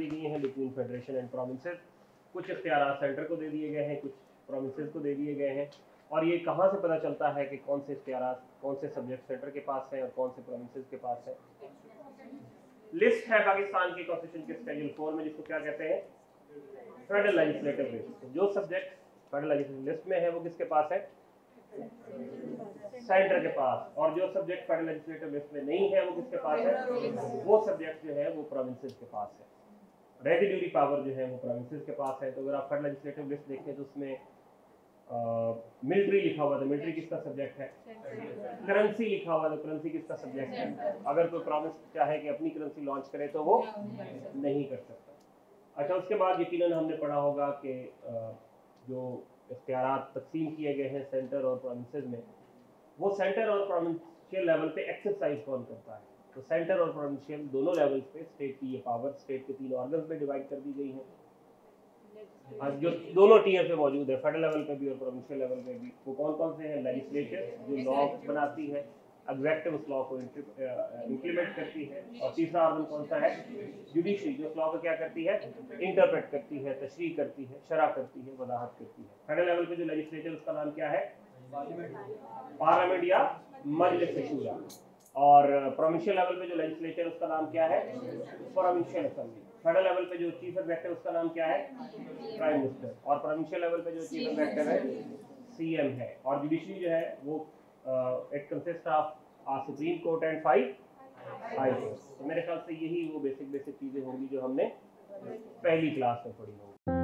दी गई हैं between federation and provinces. कुछ इख्तियार सेंटर को दे दिए गए हैं, कुछ प्रोविंसेस को दे दिए गए हैं। और ये कहाँ से पता चलता है कि कौन से इख्तियार, कौन से सब्जेक्ट सेंटर के पास हैं और कौन से प्रोविंसेस के पास है? लिस्ट है पाकिस्तान की कॉन्स्टिट्यूशन के शेड्यूल 4 में, जिसको क्या कहते हैं? Federal legislative list. जो सब्जेक्ट फेडरल लेजिस्लेटिव लिस्ट में है वो किसके पास है? सेंटर के पास। और जो सब्जेक्ट फेडरल लेजिस्लेटिव लिस्ट में नहीं है वो किसके पास है? वो सब्जेक्ट जो है वो प्रोविंसेस के पास है। रेजिड्यूरी पावर जो है वो प्रोविंसेस के पास है। तो अगर आप फेडरल लेजिस्लेटिव लिस्ट देखें तो उसमें मिलिट्री लिखा हुआ था, मिलिट्री किसका सब्जेक्ट है? करेंसी लिखा हुआ था, करेंसी किसका सब्जेक्ट है? अगर कोई प्रोविंस चाहे कि अपनी करेंसी लॉन्च करे तो वो नहीं कर सकता। अच्छा, उसके बाद यकीनन हमने पढ़ा होगा कि जो इख्तियारात तकसीम किए गए हैं सेंटर और प्रोविंसेस में, वो सेंटर और प्रोविंशियल लेवल पे एक्सरसाइज कौन करता है? तो सेंटर और प्रोविंशियल दोनों लेवल्स पे स्टेट की ये पावर स्टेट के 3 ऑर्गन्स में डिवाइड कर दी गई है, जो दोनों टीयर पे मौजूद है, फेडरल लेवल पे भी और प्रोविंशियल लेवल पे भी। वो कौन कौन से हैं? लेजिस्लेचर जो लॉ बनाती है, एग्जीक्यूटिव उस लॉ को इम्प्लीमेंट करती है, और तीसरा ऑर्गन कौन सा है? जुडिशरी, जो लॉ को क्या करती है? इंटरप्रेट करती है, तशरीह करती है, शरह करती है, वजाहत करती है। फेडरल लेवल पे जो लेजिस्लेचर उसका नाम क्या है? पार्लियामेंट या मजलिस शूरा। और प्रोविंशियल लेवल पे जो लेजिस्लेचर उसका नाम क्या है? Provincial assembly. फेडरल लेवल पे जो चीफ एग्जीक्यूटिव उसका नाम क्या है? Prime minister. और प्रोविंशियल लेवल पे जो चीफ एग्जीक्यूटिव है सीएम है। और जुडिशरी जो है वो it consist of supreme court and 5 high court. तो मेरे ख्याल से यही वो बेसिक चीजें होंगी जो हमने पहली क्लास में पढ़ी होंगी।